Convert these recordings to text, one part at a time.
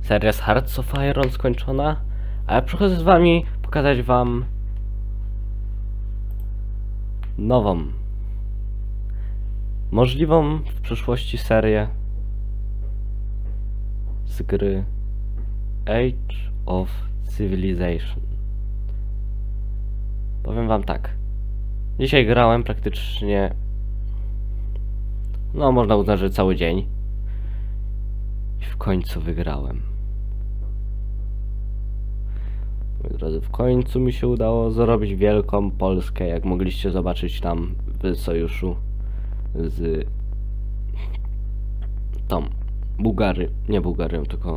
Seria z Hearts of Iron skończona, a ja przychodzę z wami pokazać wam nową, możliwą w przyszłości serię z gry Age of Civilization. Powiem wam tak. Dzisiaj grałem praktycznie, no można uznać, że cały dzień. I w końcu wygrałem. Moi drodzy, w końcu mi się udało zrobić wielką Polskę, jak mogliście zobaczyć tam w sojuszu z tą nie Bułgaryą, tylko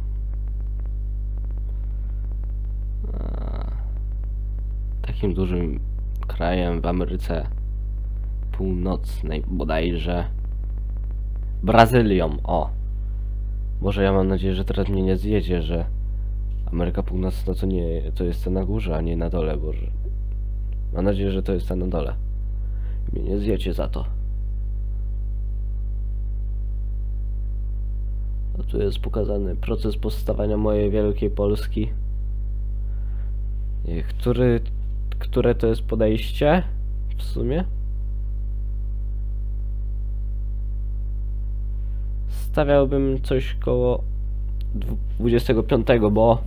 takim dużym krajem w Ameryce Północnej, bodajże Brazylią. O! Może ja mam nadzieję, że teraz mnie nie zjedzie, że Ameryka Północna to jest ta na górze, a nie na dole, Boże. Mam nadzieję, że to jest ta na dole. Mnie nie zjecie za to. A tu jest pokazany proces powstawania mojej wielkiej Polski. Które to jest podejście w sumie? Stawiałbym coś koło 25, bo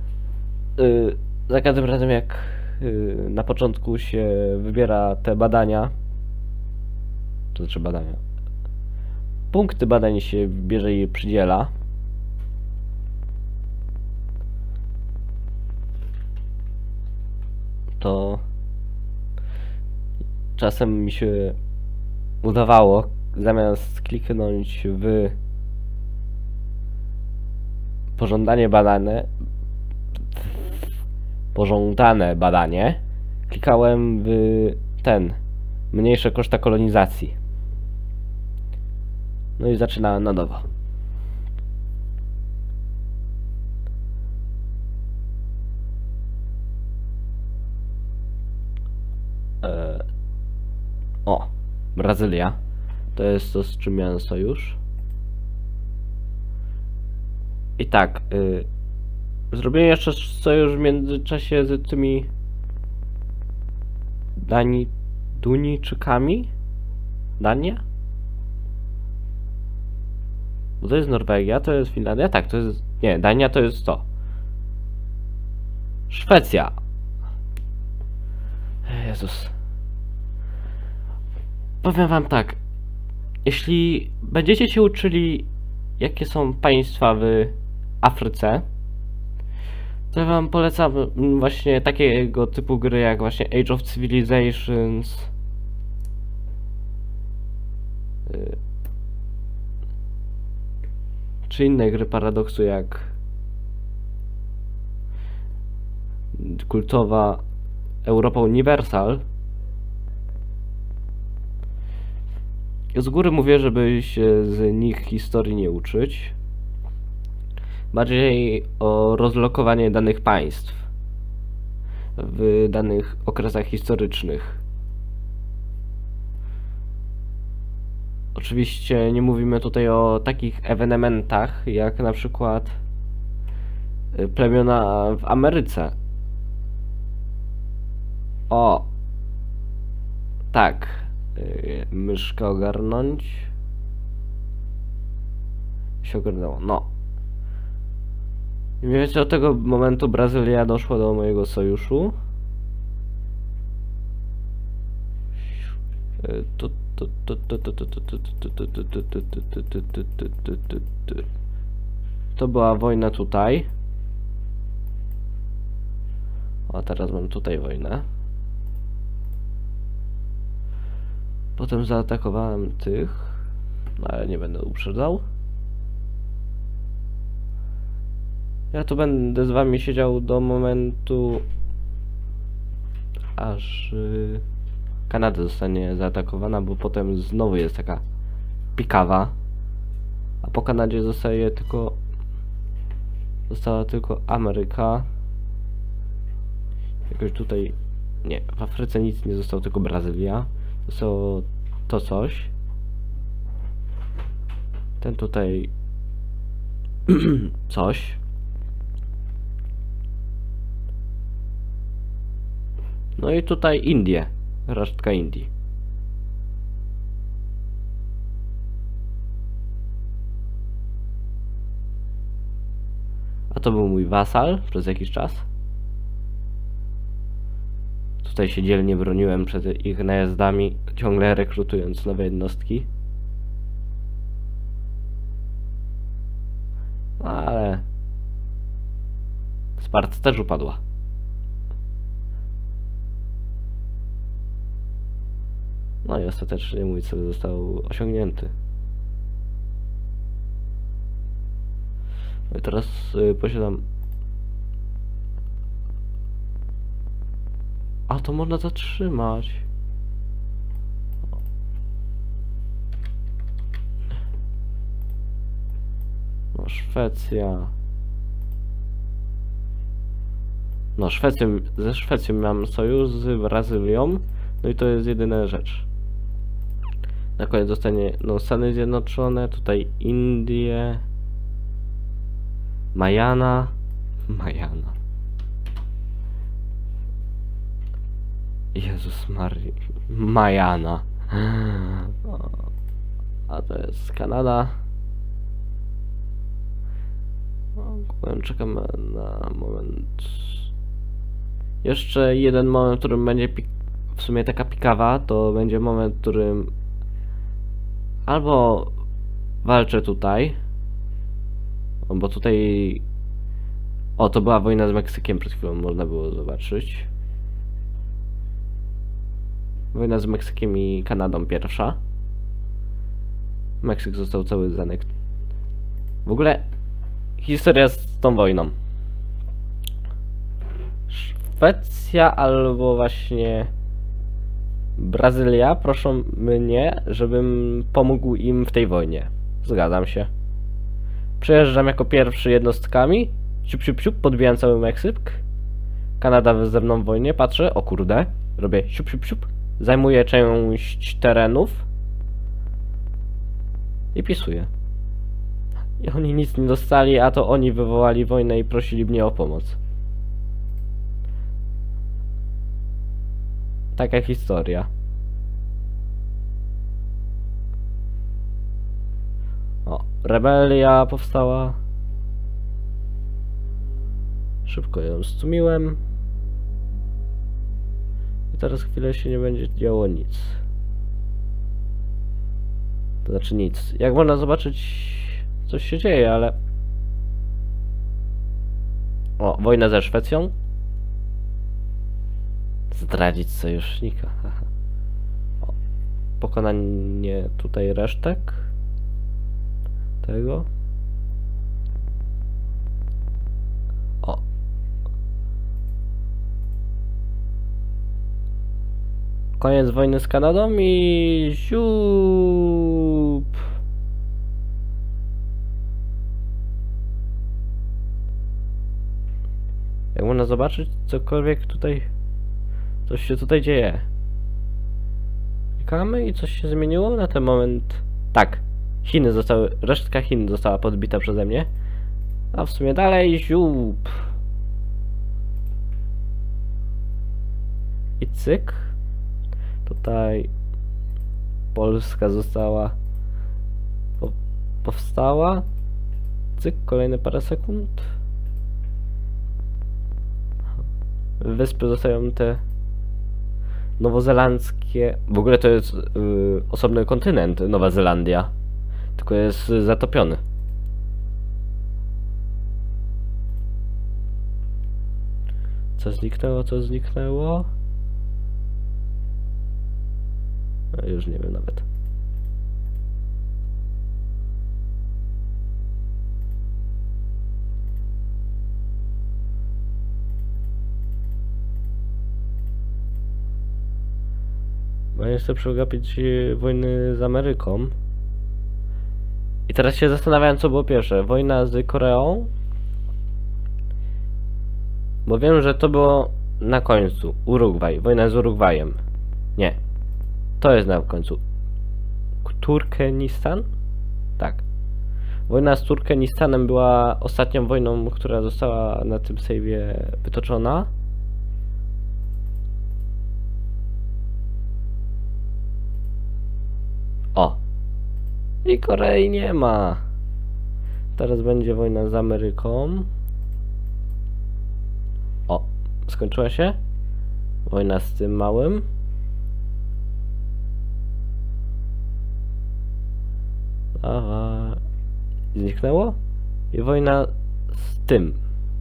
za każdym razem jak na początku się wybiera te badania, to znaczy badania, punkty badań się bierze i przydziela, to czasem mi się udawało, zamiast kliknąć w pożądane badanie, klikałem w mniejsze koszta kolonizacji. No i zaczynałem na nowo. O, Brazylia. To jest to, z czym miałem sojusz. I tak, zrobiłem jeszcze sojusz w międzyczasie z tymi Duńczykami? Dania? Bo to jest Norwegia, to jest Finlandia, tak, to jest... Nie, Dania to jest to. Szwecja. Jezus. Powiem wam tak. Jeśli będziecie się uczyli, jakie są państwa w Afryce, to ja wam polecam właśnie takiego typu gry jak właśnie Age of Civilizations, czy inne gry paradoksu jak kultowa Europa Universal. Z góry mówię, żeby się z nich historii nie uczyć. Bardziej o rozlokowanie danych państw w danych okresach historycznych. Oczywiście nie mówimy tutaj o takich ewenementach jak na przykład plemiona w Ameryce. O! Tak. Myszkę ogarnąć. Się ogarnęło. No. I mniej więcej od tego momentu Brazylia doszła do mojego sojuszu. To była wojna tutaj. A teraz mam tutaj wojnę. Potem zaatakowałem tych, no ale nie będę uprzedzał. Ja tu będę z wami siedział do momentu, aż Kanada zostanie zaatakowana, bo potem znowu jest taka pikawa. A po Kanadzie została tylko Ameryka. Jakoś tutaj, nie, w Afryce nic nie zostało, tylko Brazylia. To coś. Ten tutaj coś. No i tutaj Indie, resztka Indii. A to był mój wasal przez jakiś czas. Tutaj się dzielnie broniłem przed ich najazdami, ciągle rekrutując nowe jednostki. Ale Sparta też upadła. No i ostatecznie mój cel został osiągnięty. No i teraz posiadam... A to można zatrzymać. No Szwecja. No ze Szwecją mam sojusz, z Brazylią. No i to jest jedyna rzecz. Na koniec zostanie no, Stany Zjednoczone, tutaj Indie, Majana. Jezus Maria. Majana. A to jest Kanada. Czekam na moment. Jeszcze jeden moment, w którym będzie w sumie taka pikawa, to będzie moment, w którym albo walczę tutaj, bo tutaj to była wojna z Meksykiem, przed chwilą można było zobaczyć. Wojna z Meksykiem i Kanadą pierwsza. Meksyk został cały zanektowany. W ogóle historia z tą wojną. Szwecja albo właśnie Brazylia proszą mnie, żebym pomógł im w tej wojnie. Zgadzam się. Przejeżdżam jako pierwszy jednostkami. Siup, siup, siup, podbijam cały Meksyk. Kanada ze mną w wojnie, patrzę, o kurde. Robię siup, siup, siup. Zajmuję część terenów. I pisuję. I oni nic nie dostali, a to oni wywołali wojnę i prosili mnie o pomoc. Taka historia. O, rebelia powstała. Szybko ją stłumiłem. I teraz chwilę się nie będzie działo nic. To znaczy nic. Jak można zobaczyć, coś się dzieje, ale... O, wojna ze Szwecją. Zdradzić sojusznika. O, pokonanie tutaj resztek tego. O. Koniec wojny z Kanadą i ziup. Jak można zobaczyć cokolwiek tutaj, coś się tutaj dzieje. Klikamy i coś się zmieniło na ten moment. Tak, Chiny zostały, resztka Chin została podbita przeze mnie. A w sumie dalej ziup. I cyk. Tutaj Polska została powstała. Cyk, kolejne parę sekund. Wyspy zostają te nowozelandzkie. W ogóle to jest osobny kontynent, Nowa Zelandia. Tylko jest zatopiony. Co zniknęło, co zniknęło? No, już nie wiem nawet. Bo ja chcę przegapić wojny z Ameryką. I teraz się zastanawiałem, co było pierwsze. Wojna z Koreą. Bo wiem, że to było na końcu. Urugwaj. Wojna z Urugwajem. Nie. To jest na końcu. Turkmenistan? Tak. Wojna z Turkmenistanem była ostatnią wojną, która została na tym save'ie wytoczona. O! I Korei nie ma. Teraz będzie wojna z Ameryką. O! Skończyła się? Wojna z tym małym. Aha. Zniknęło? I wojna z tym.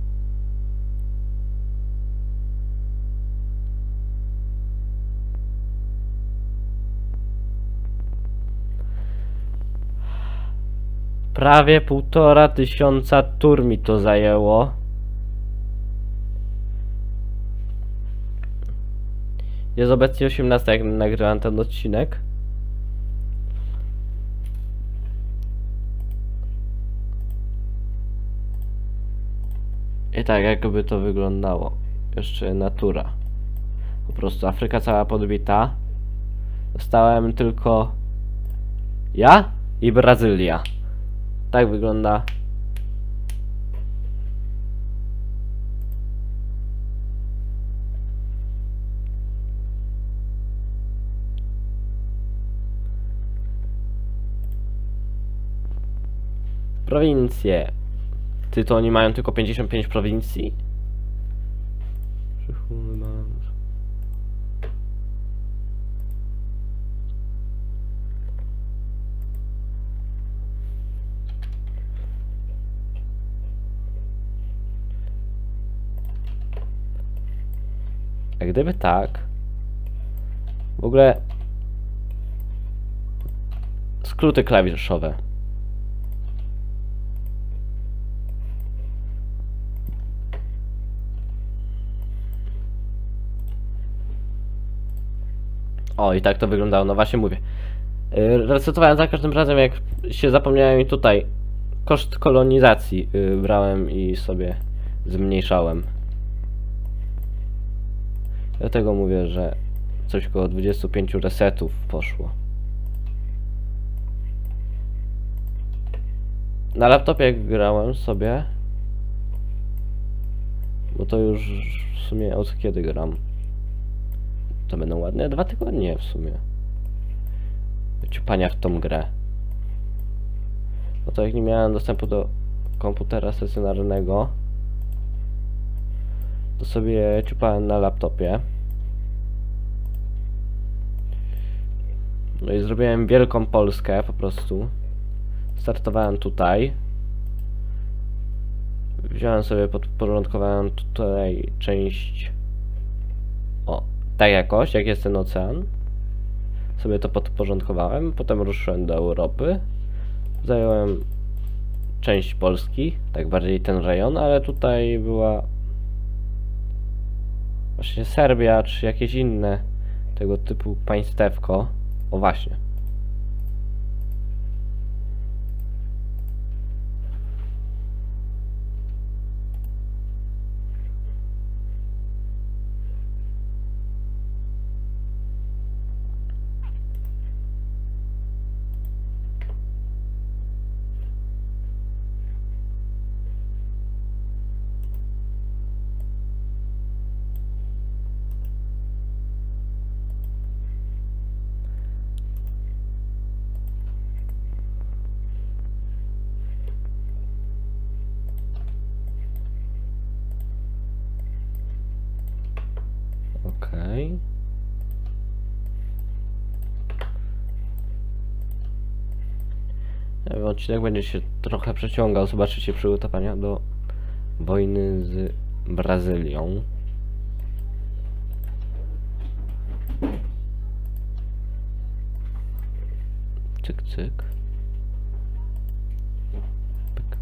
Prawie 1500 tur mi to zajęło. Jest obecnie 18, jak nagrywam ten odcinek. I tak jakby to wyglądało. Jeszcze natura. Po prostu Afryka cała podbita. Zostałem tylko ja i Brazylia. Tak wygląda. Prowincje. Ty, to oni mają tylko 55 prowincji? A gdyby tak... W ogóle... Skróty klawiszowe. O, i tak to wyglądało, no właśnie mówię. Resetowałem za każdym razem, jak się zapomniałem, i tutaj koszt kolonizacji brałem i sobie zmniejszałem. Dlatego mówię, że coś około 25 resetów poszło. Na laptopie jak grałem sobie, bo to już w sumie od kiedy gram. To będą ładne 2 tygodnie w sumie. Ciupania w tą grę. No to jak nie miałem dostępu do komputera stacjonarnego, to sobie ciupałem na laptopie. No i zrobiłem wielką Polskę po prostu. Startowałem tutaj. Wziąłem sobie, podporządkowałem tutaj część. O, tak jakoś, jak jest ten ocean. Sobie to podporządkowałem, potem ruszyłem do Europy. Zająłem część Polski, tak bardziej ten rejon, ale tutaj była właśnie Serbia, czy jakieś inne tego typu państewko. O właśnie. Okej. Odcinek będzie się trochę przeciągał. Zobaczycie przygotowania do wojny z Brazylią. Cyk, cyk. Pyk.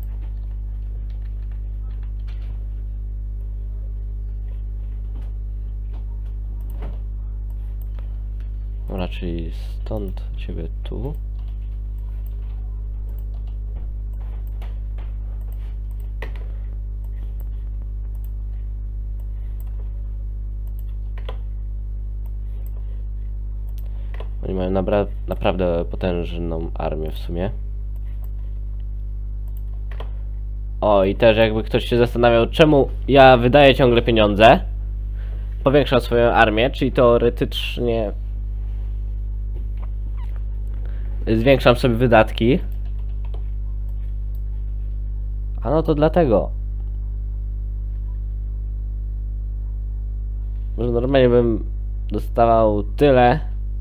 Raczej stąd ciebie tu. Oni mają naprawdę potężną armię w sumie. O, i też jakby ktoś się zastanawiał, czemu ja wydaję ciągle pieniądze, powiększam swoją armię, czyli teoretycznie zwiększam sobie wydatki. A no to dlatego. Może normalnie bym dostawał tyle.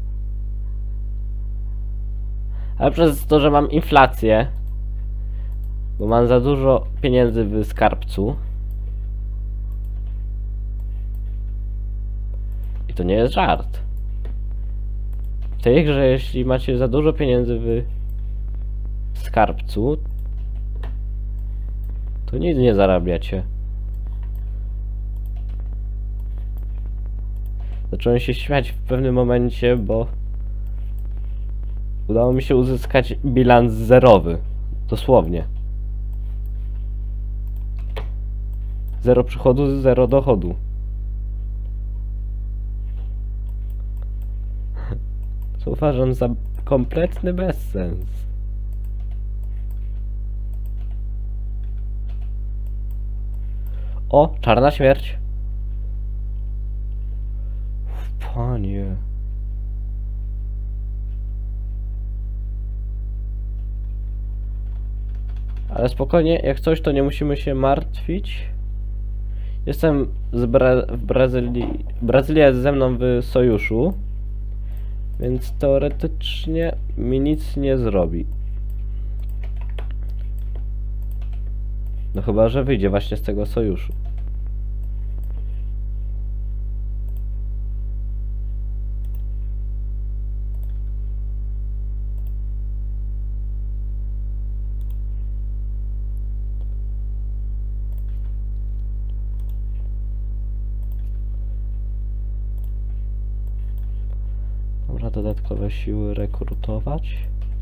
Ale przez to, że mam inflację, bo mam za dużo pieniędzy w skarbcu. I to nie jest żart. W tej grze, jeśli macie za dużo pieniędzy w skarbcu, to nic nie zarabiacie. Zacząłem się śmiać w pewnym momencie, bo udało mi się uzyskać bilans zerowy. Dosłownie. 0 przychodu, 0 dochodu. Co uważam za kompletny bezsens. O, czarna śmierć. Panie. Ale spokojnie, jak coś, to nie musimy się martwić. Jestem w Brazylii. Brazylia jest ze mną w sojuszu. Więc teoretycznie mi nic nie zrobi. No chyba, że wyjdzie właśnie z tego sojuszu. Dobra, dodatkowe siły rekrutować.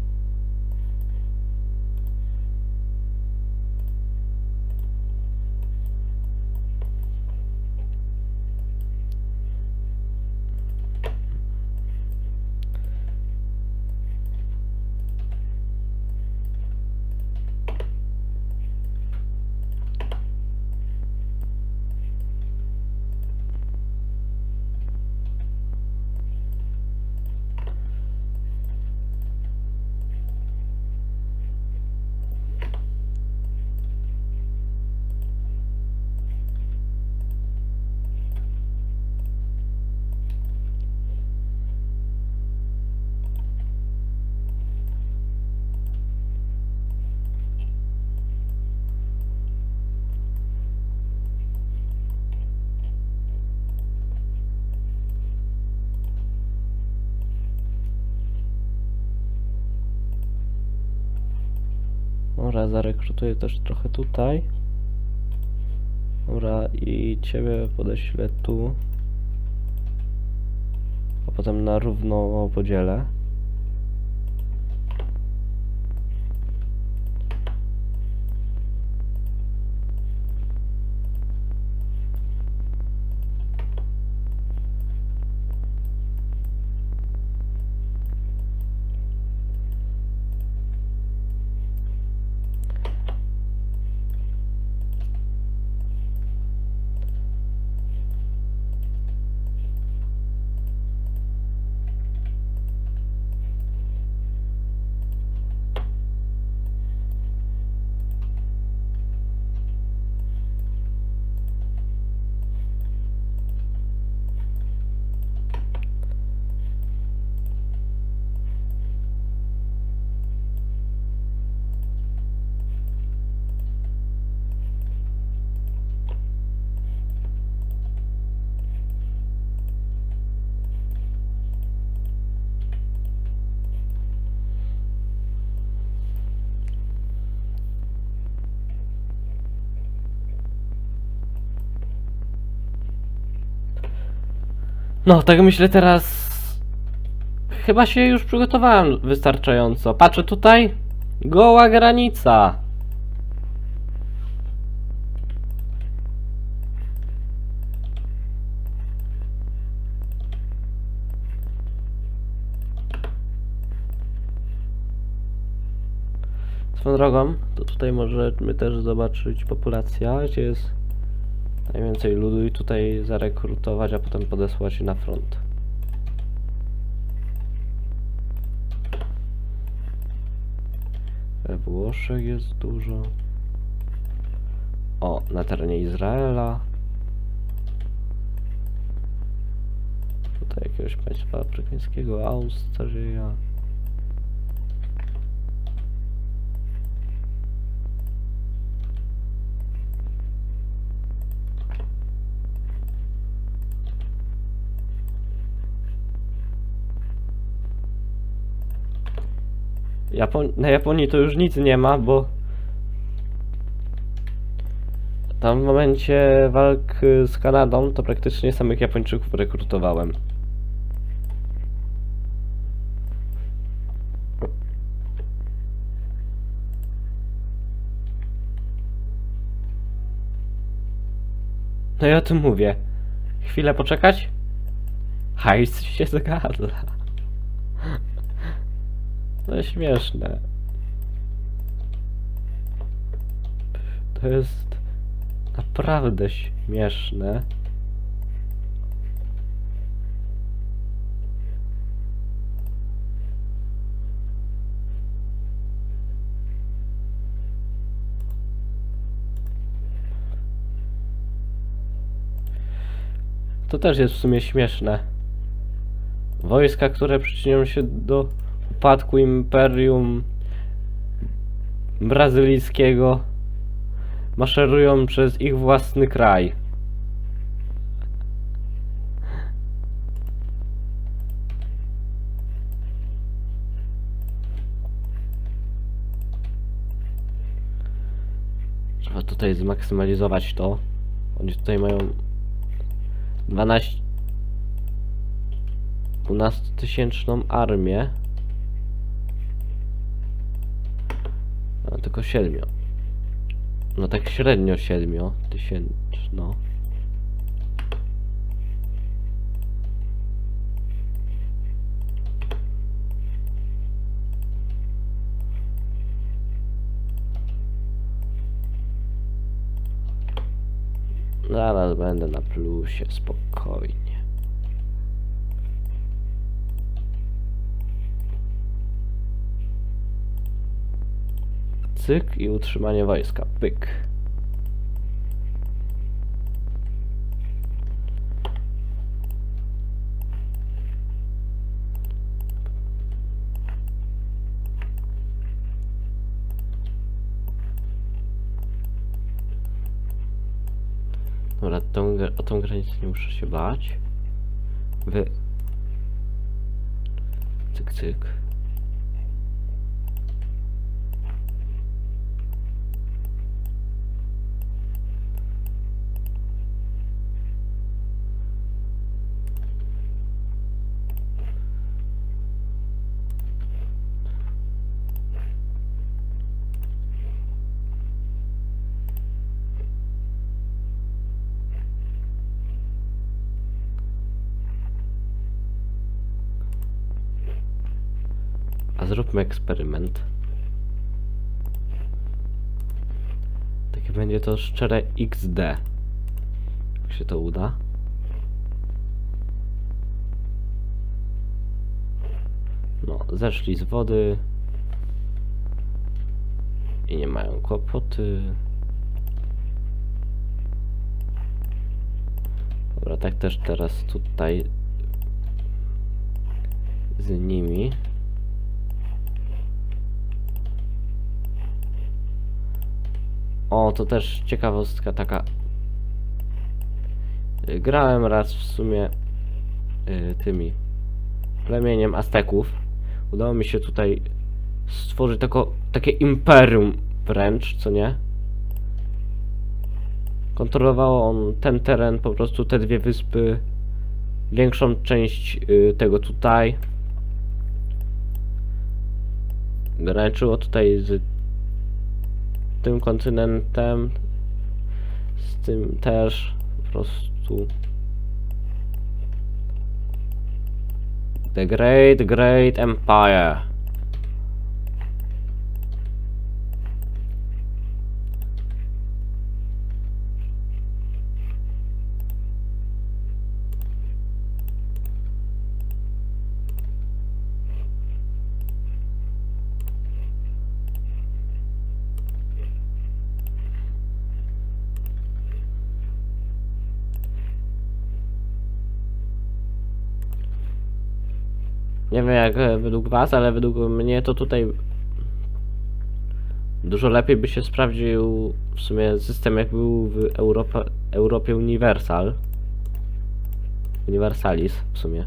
Dobra, zarekrutuję też trochę tutaj. Dobra, i ciebie podeślę tu. A potem na równo podzielę. No, tak myślę teraz. Chyba się już przygotowałem wystarczająco. Patrzę tutaj. Goła granica. Swoją drogą, to tutaj możemy też zobaczyć populacja, gdzie jest najwięcej ludu i tutaj zarekrutować, a potem podesłać na front. We Włoszech jest dużo. O, na terenie Izraela. Tutaj jakiegoś państwa afrykańskiego, Austria. Na Japonii to już nic nie ma, bo tam w momencie walk z Kanadą to praktycznie samych Japończyków rekrutowałem. No i o tym mówię. Chwilę poczekać? Hajs się zgadza. To jest śmieszne. To jest naprawdę śmieszne. To też jest w sumie śmieszne. Wojska, które przyczynią się do upadku Imperium Brazylijskiego, maszerują przez ich własny kraj. Trzeba tutaj zmaksymalizować to. Oni tutaj mają 12-tysięczną armię. A tylko 7. No tak średnio 7-tysięczną. Zaraz będę na plusie, spokojnie. Cyk i utrzymanie wojska. Pyk. Dobra, o tą granicę nie muszę się bać. Cyk, cyk. A zróbmy eksperyment. Takie będzie to szczere XD. Jak się to uda. No, zeszli z wody. I nie mają kłopoty. Dobra, tak też teraz tutaj z nimi. O, to też ciekawostka taka. Grałem raz w sumie tymi plemieniem Azteków. Udało mi się tutaj stworzyć takie imperium wręcz, co nie? Kontrolowało on ten teren, po prostu te dwie wyspy, większą część tego tutaj. Graniczyło tutaj z tym kontynentem, z tym też po prostu. The Great Empire. Nie wiem jak według was, ale według mnie to tutaj dużo lepiej by się sprawdził w sumie system jak był w Europie Universalis w sumie.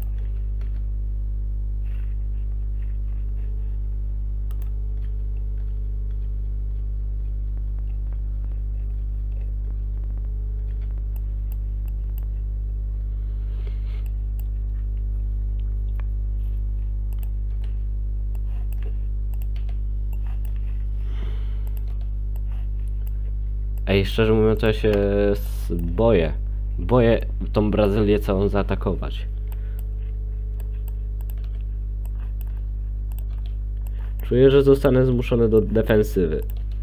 Ej, szczerze mówiąc, to ja się boję. Boję tą Brazylię całą zaatakować. Czuję, że zostanę zmuszony do defensywy.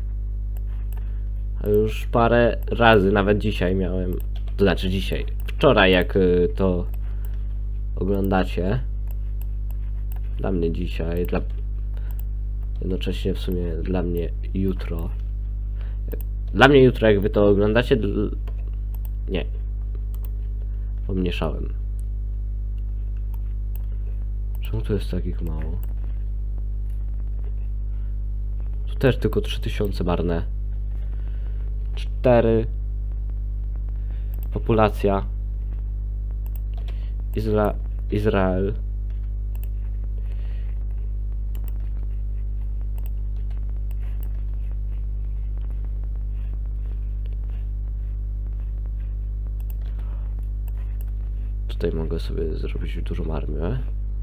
A już parę razy, nawet dzisiaj miałem... To znaczy dzisiaj. Wczoraj, jak to oglądacie. Dla mnie dzisiaj, jednocześnie w sumie dla mnie jutro. Dla mnie jutro, jak wy to oglądacie... Nie. Pomniejszałem. Czemu tu jest takich mało? Tu też tylko 3000 marne. 4. Populacja. Izrael. Tutaj mogę sobie zrobić dużą armię.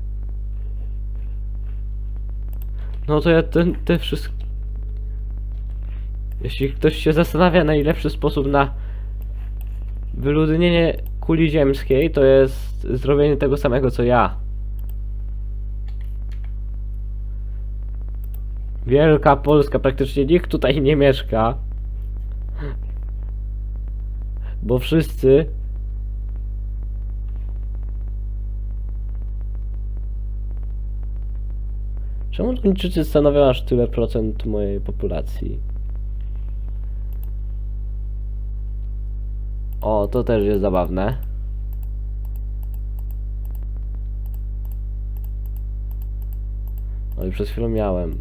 No to ja te wszystkie... Jeśli ktoś się zastanawia, najlepszy sposób na wyludnienie kuli ziemskiej, to jest zrobienie tego samego co ja. Wielka Polska, praktycznie nikt tutaj nie mieszka. Bo wszyscy... Czemu Duńczycy stanowią aż tyle procent mojej populacji? O, to też jest zabawne. No i przed chwilą miałem.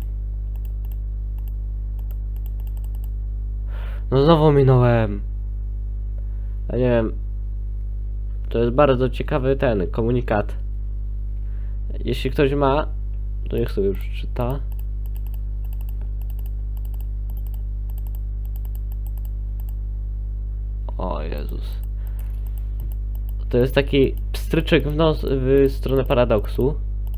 No znowu minąłem. Ja nie wiem. To jest bardzo ciekawy ten komunikat. Jeśli ktoś ma, to niech sobie przeczyta. O Jezus. To jest taki pstryczek w stronę paradoksu.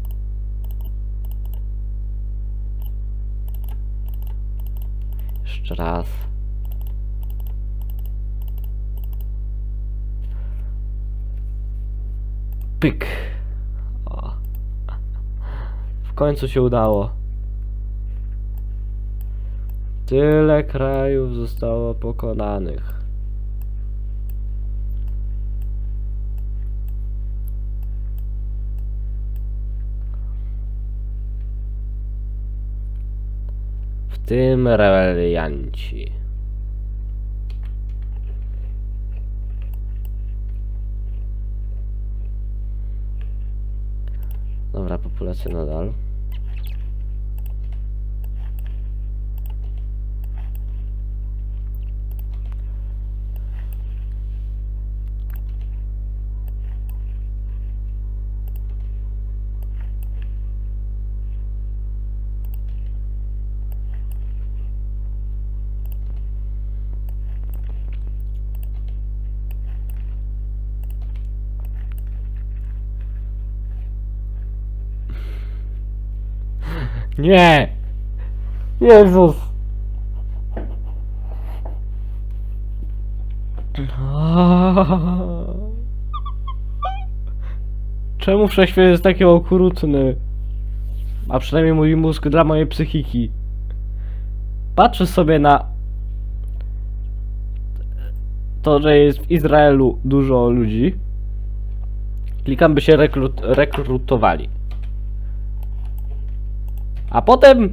Jeszcze raz. Pyk. O. W końcu się udało. Tyle krajów zostało pokonanych. W tym rebelianci. Dobra, populacja nadal. Nie! Jezus! Czemu wszechświat jest taki okrutny? A przynajmniej mój mózg dla mojej psychiki. Patrzę sobie na to, że jest w Izraelu dużo ludzi. Klikam, by się rekrutowali. A potem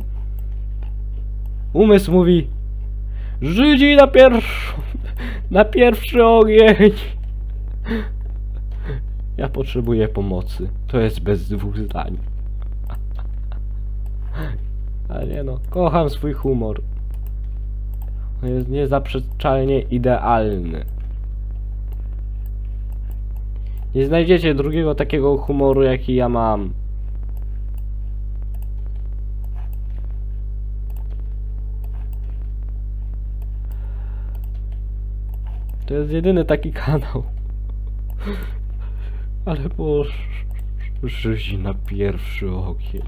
umysł mówi: Żydzi na pierwszy ogień. Ja potrzebuję pomocy. To jest bez dwóch zdań. Ale nie no, kocham swój humor. On jest niezaprzeczalnie idealny. Nie znajdziecie drugiego takiego humoru, jaki ja mam. To jest jedyny taki kanał. Ale Boże, żyzi na pierwszy ogień.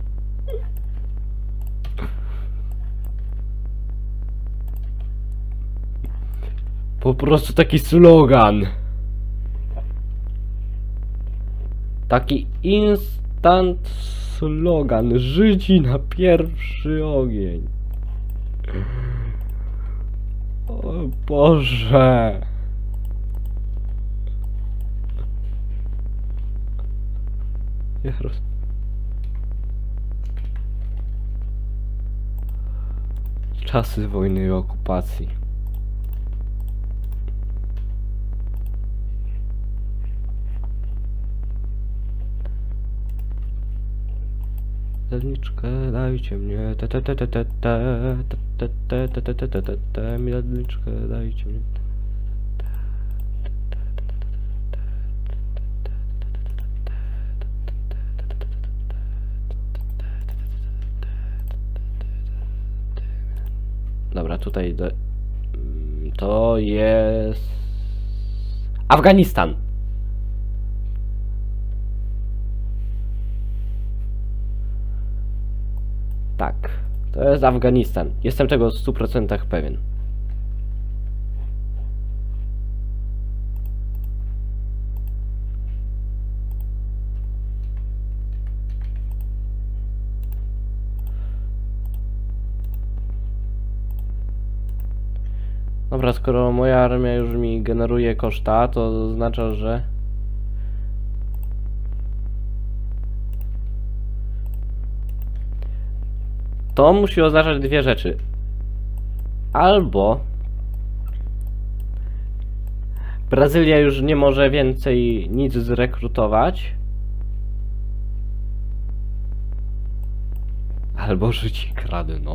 Po prostu taki slogan. Taki instant slogan. Żydzi na pierwszy ogień. O Boże. Czasy wojny i okupacji. Miladniczkę dajcie mnie, miladniczkę dajcie mnie. Dobra, tutaj to jest Afganistan. Tak, to jest Afganistan. Jestem tego w 100% pewien. Dobra, skoro moja armia już mi generuje koszta, to oznacza, że to musi oznaczać dwie rzeczy. Albo Brazylia już nie może więcej nic zrekrutować, albo Żydzi kradną.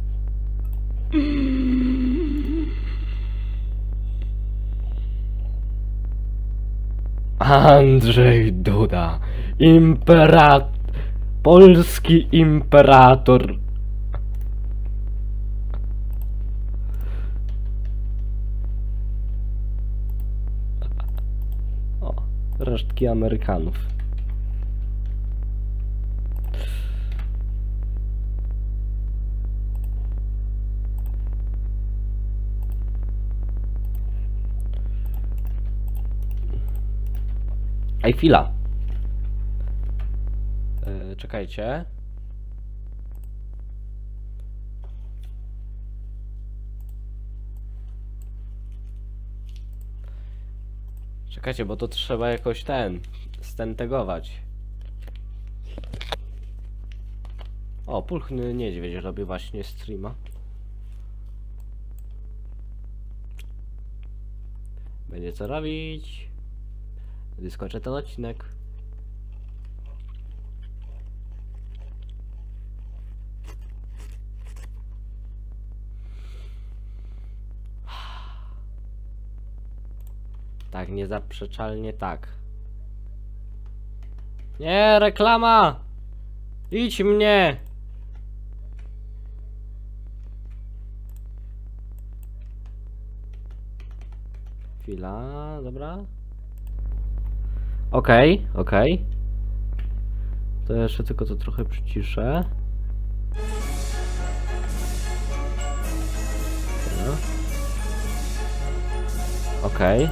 Andrzej Duda, polski imperator. O, resztki Amerykanów. Ej, chwila. Czekajcie. Czekajcie, bo to trzeba jakoś stentegować. O, Pulchny Niedźwiedź robi właśnie streama. Będzie co robić. Wyskoczę ten odcinek. Tak, niezaprzeczalnie tak. Nie, reklama! Idź mnie! Chwila, dobra. Okej. To jeszcze tylko to trochę przyciszę. Dobra. Okej.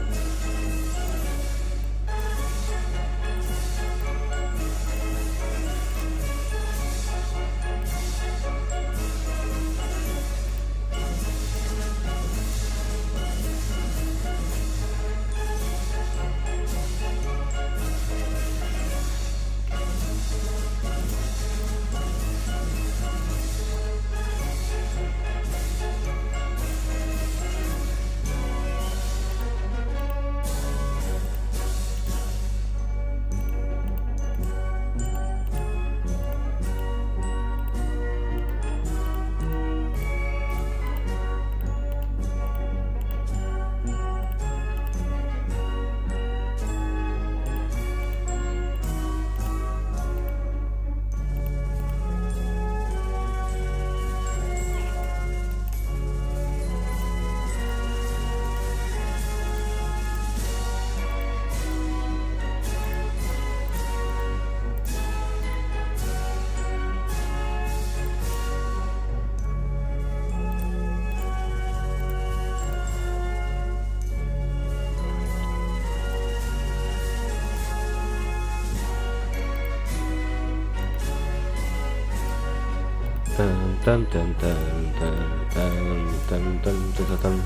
ten, ten, ten, ten, ten, ten, ten, ten, ten.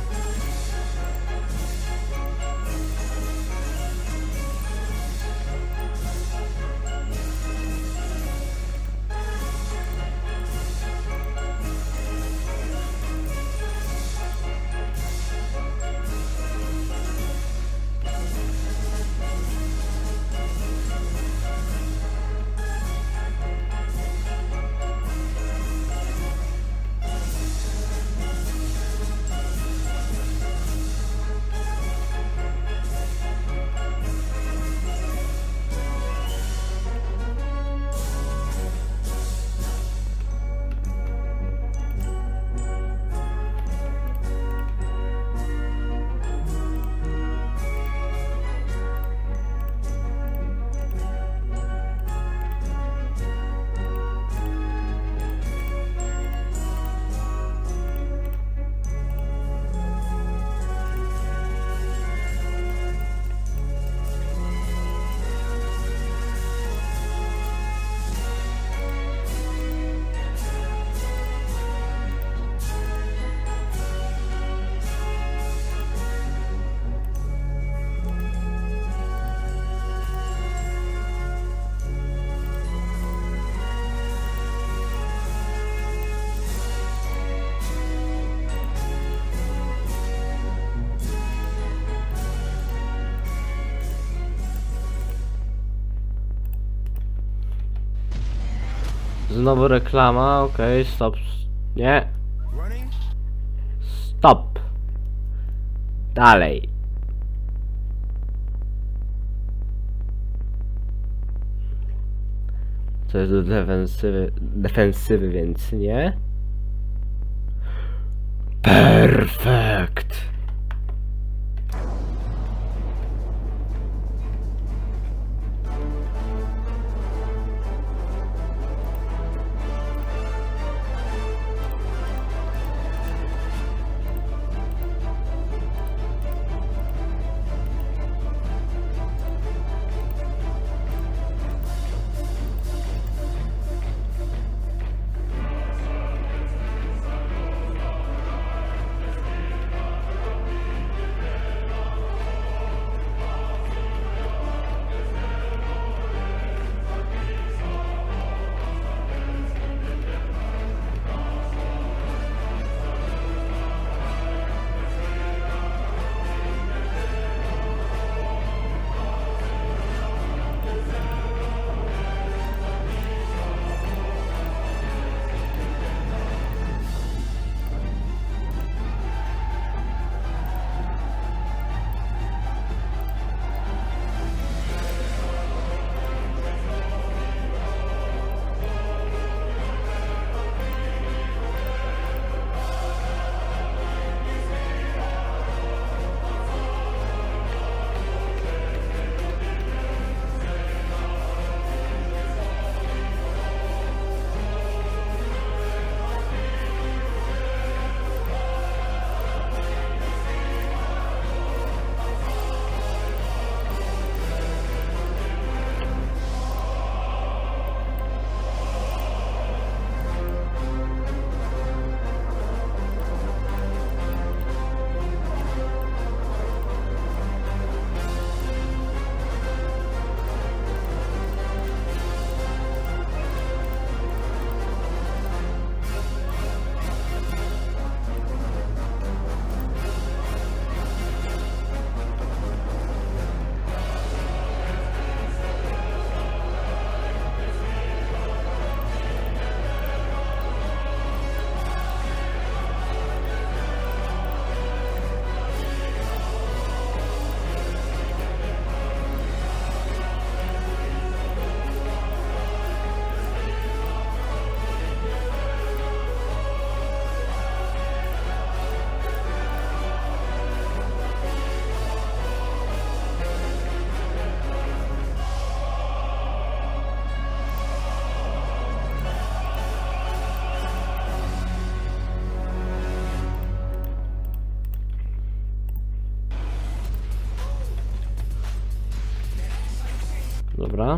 Znowu reklama, okej, stop. Nie. Stop. Dalej. To jest do defensywy, więc nie. Perfekt. Dobra.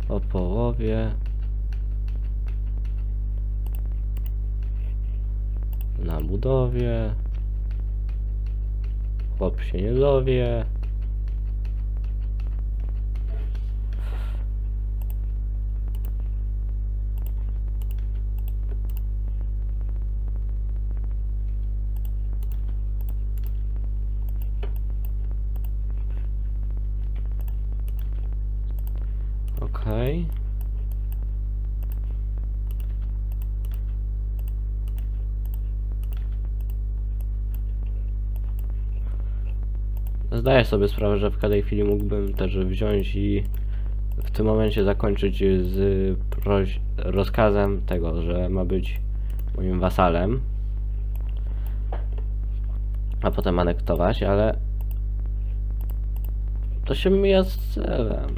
o połowie. Na budowie. Chłop się nie dowie. Okej. Zdaję sobie sprawę, że w każdej chwili mógłbym też wziąć i w tym momencie zakończyć z rozkazem tego, że ma być moim wasalem, a potem anektować, ale to się mija z celem.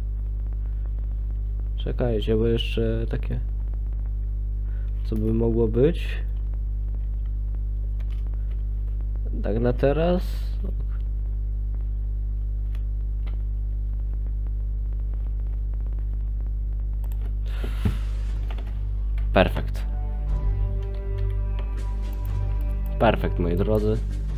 Czekajcie, bo jeszcze takie, co by mogło być tak na teraz. Perfekt. Perfekt, moi drodzy.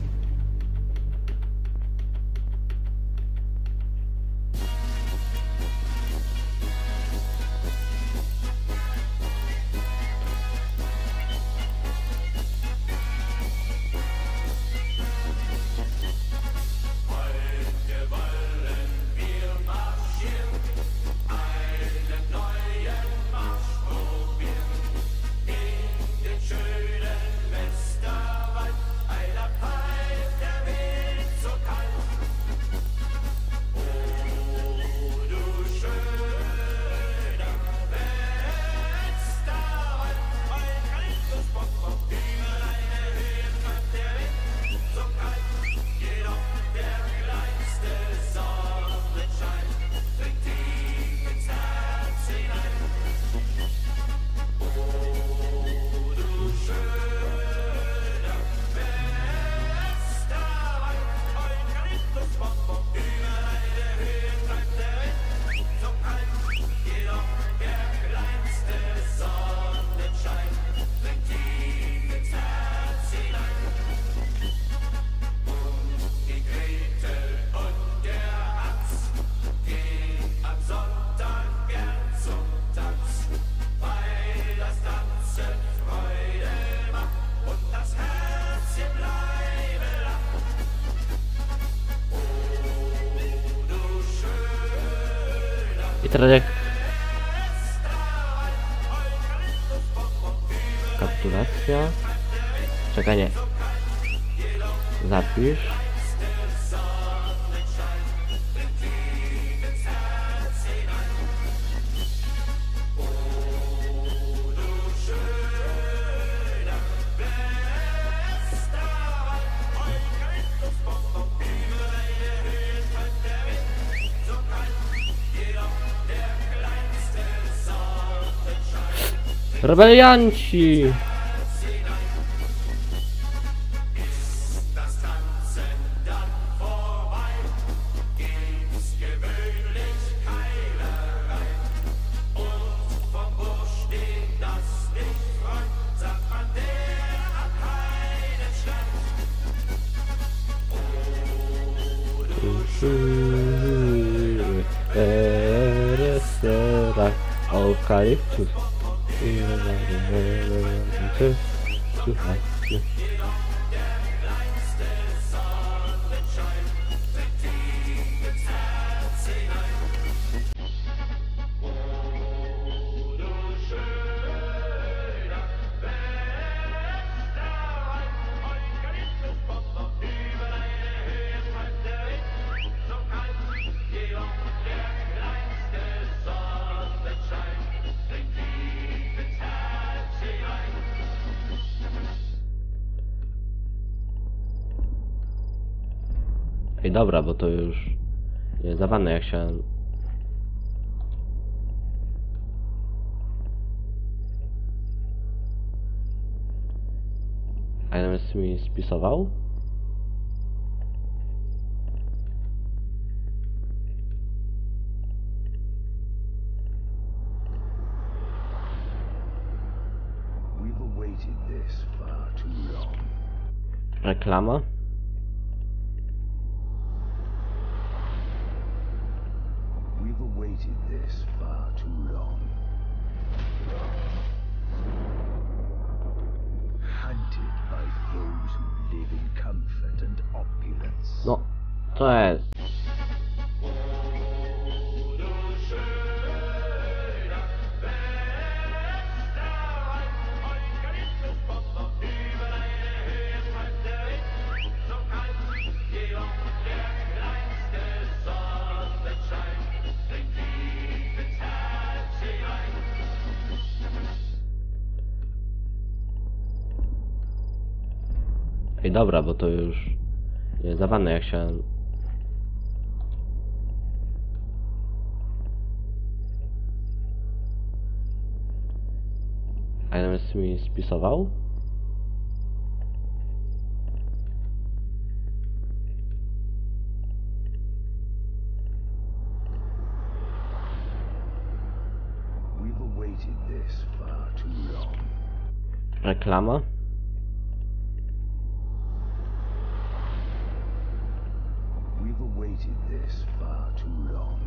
I teraz jak kapitulacja. Czekaj, nie. Zapisz. Rebelianci! Eukaliptus. Ej, dobra, bo to już nie zawane jak się... A ja z mi spisował? Reklama. We've awaited this far too long. Hunted by those who live in comfort and opulence. No, to jest. Ej, dobra, bo to już nie zawane jak się... A ja jest mi spisował? We've awaited this far too long. Reklama. We've awaited this far too long.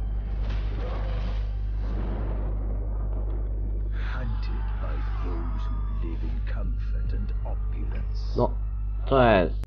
Hunted by those who live in comfort and opulence. No, to jest.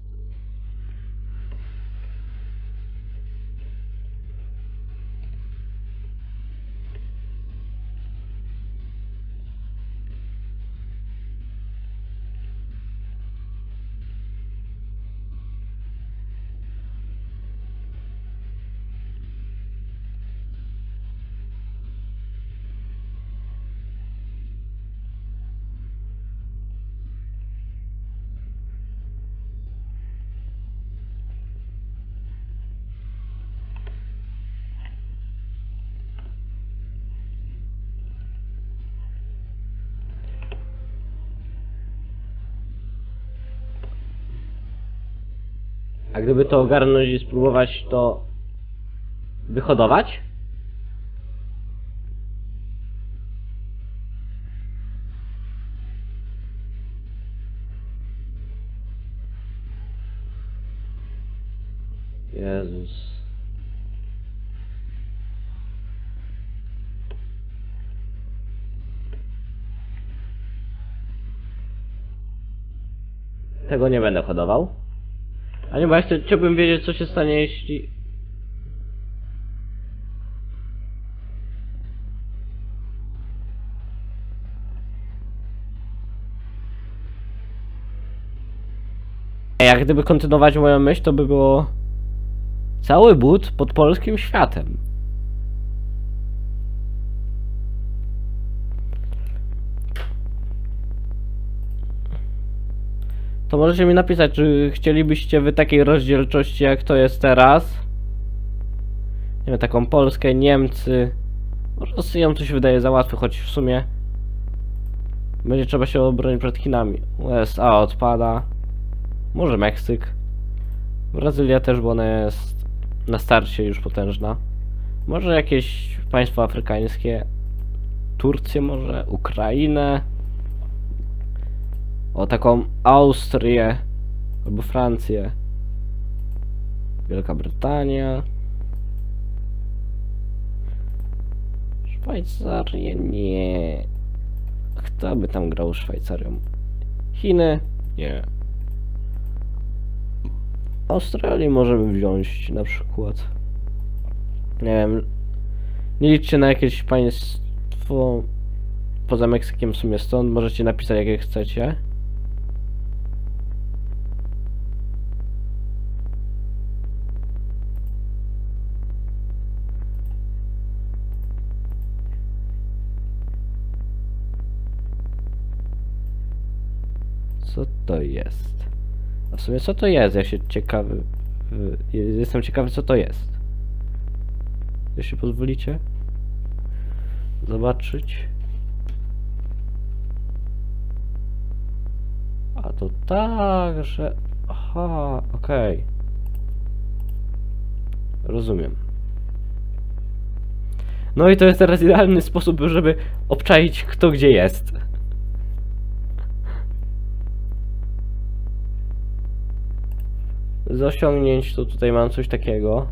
A gdyby to ogarnąć i spróbować to wyhodować? Jezus. Tego nie będę hodował. A nie, bo ja chciałbym wiedzieć, co się stanie, jeśli... Jak gdyby kontynuować moją myśl, to by było... Cały but pod polskim światem. To możecie mi napisać, czy chcielibyście wy takiej rozdzielczości, jak to jest teraz? Nie wiem, taką Polskę, Niemcy... Rosjan to się wydaje za łatwe, choć w sumie... Będzie trzeba się obronić przed Chinami. USA odpada. Może Meksyk. Brazylia też, bo ona jest na starcie już potężna. Może jakieś państwo afrykańskie. Turcję może, Ukrainę. O, taką Austrię. Albo Francję. Wielka Brytania. Szwajcarię nie. Kto by tam grał Szwajcarią? Chiny? Nie. Australii możemy wziąć na przykład. Nie wiem. Nie liczcie na jakieś państwo poza Meksykiem w sumie stąd. Możecie napisać jakie chcecie. Co to jest? A w sumie co to jest? Ja się ciekawy... Jestem ciekawy, co to jest. Jeśli pozwolicie zobaczyć. A to tak, że... Aha, okej. Rozumiem. No i to jest teraz idealny sposób, żeby obczaić, kto gdzie jest. z osiągnięć to tutaj mam coś takiego.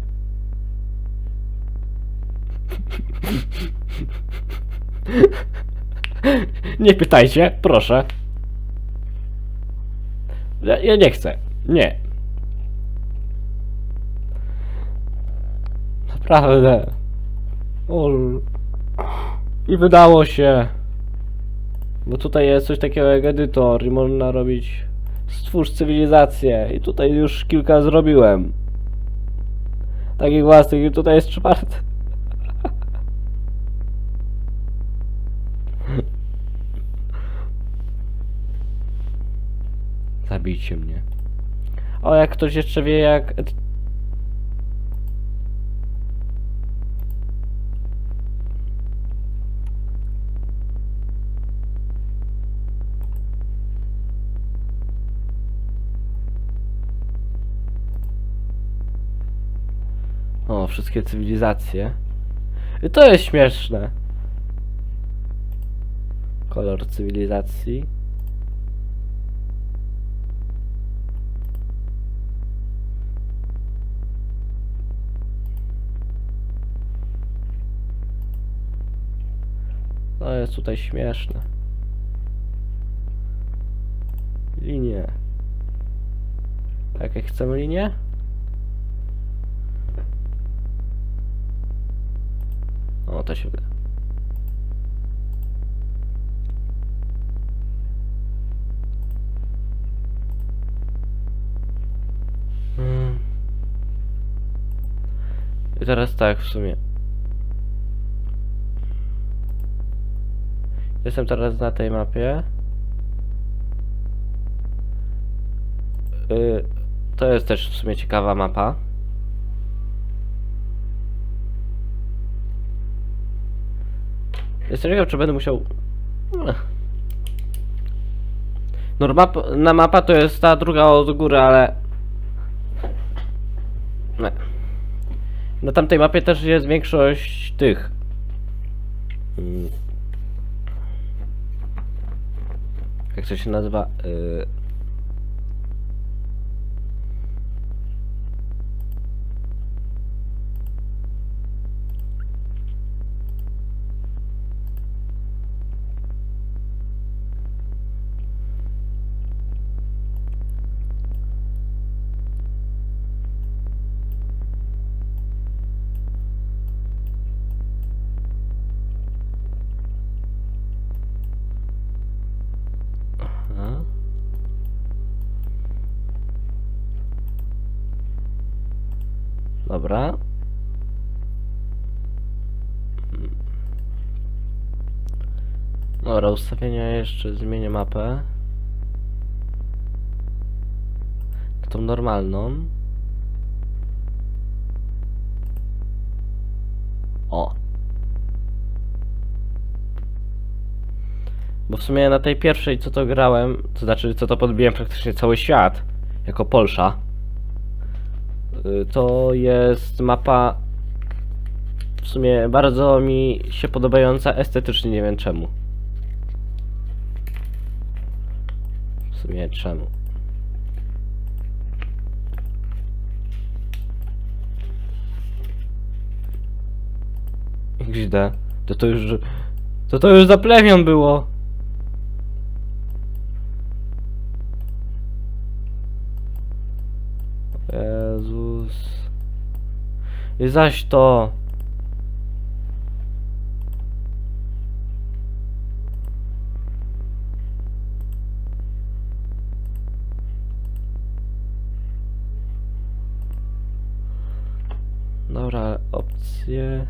Nie pytajcie, proszę. Ja nie chcę. Nie. Naprawdę. I wydało się. Bo tutaj jest coś takiego jak edytor i można robić stwórz cywilizację. I tutaj już kilka zrobiłem. Takich własnych i tutaj jest czwarty. Zabijcie mnie. O, jak ktoś jeszcze wie jak... O, wszystkie cywilizacje. I to jest śmieszne. Kolor cywilizacji. To jest tutaj śmieszne. Linie. Jakie chcemy linie? O, to się wyda. I teraz tak w sumie. Jestem teraz na tej mapie. To jest też w sumie ciekawa mapa. Jestem ciekaw, czy będę musiał... Na mapa to jest ta druga od góry, ale... Na tamtej mapie też jest większość tych... Jak to się nazywa? Dobra. Dobra, ustawienia jeszcze zmienię mapę. Tą normalną. O. Bo w sumie na tej pierwszej co to grałem, to znaczy co to podbiłem praktycznie cały świat jako Polsza. To jest mapa w sumie bardzo mi się podobająca estetycznie, nie wiem czemu. W sumie czemu. XD. To już za plemion było. Jezus. I zaś to. Dobra, opcje.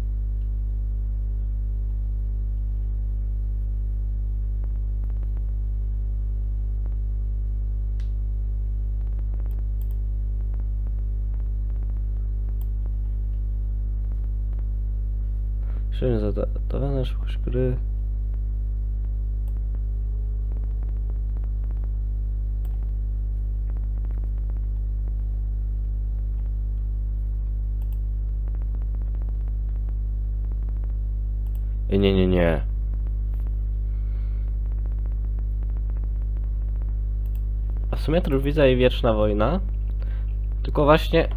Średnio zadawana szybkość gry. Nie. A w sumie Trudwiza i Wieczna Wojna Tylko właśnie...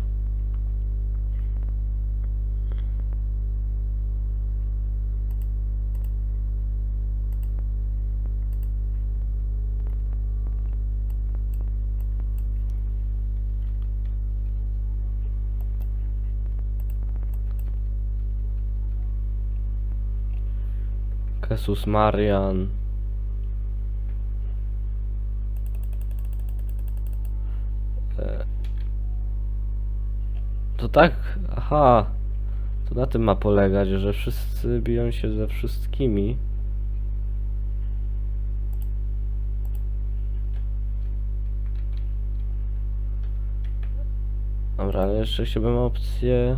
Jesus Marian. To tak? Aha. To na tym ma polegać, że wszyscy biją się ze wszystkimi. Dobra, ale jeszcze chciałbym opcję...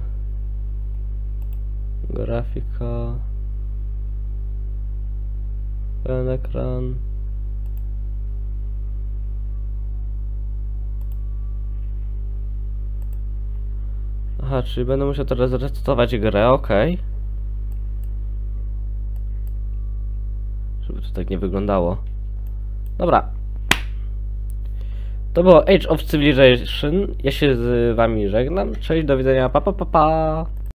Grafika... Pełen ekran... Aha, czyli będę musiał teraz resetować grę, okej. Żeby to tak nie wyglądało. Dobra. To było Age of Civilization. Ja się z wami żegnam. Cześć, do widzenia, pa pa pa pa.